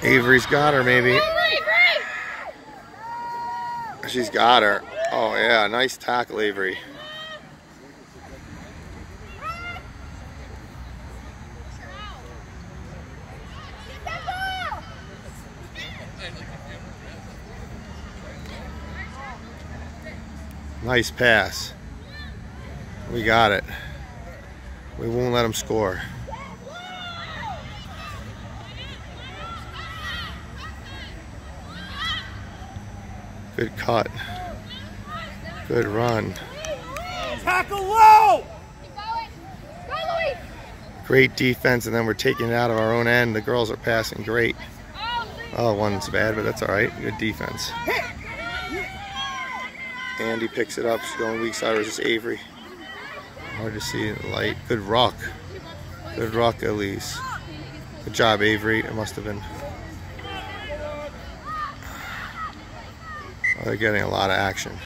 Avery's got her, maybe. She's got her. Oh, yeah. Nice tackle, Avery. Nice pass. We got it. We won't let them score. Good cut. Good run. Tackle low! Great defense, and then we're taking it out of our own end. The girls are passing great. Oh, one's bad, but that's all right. Good defense. Andy picks it up. She's going weak side versus Avery. Hard to see the light. Good ruck. Good ruck, Elise. Good job, Avery. It must have been. Oh, they're getting a lot of action.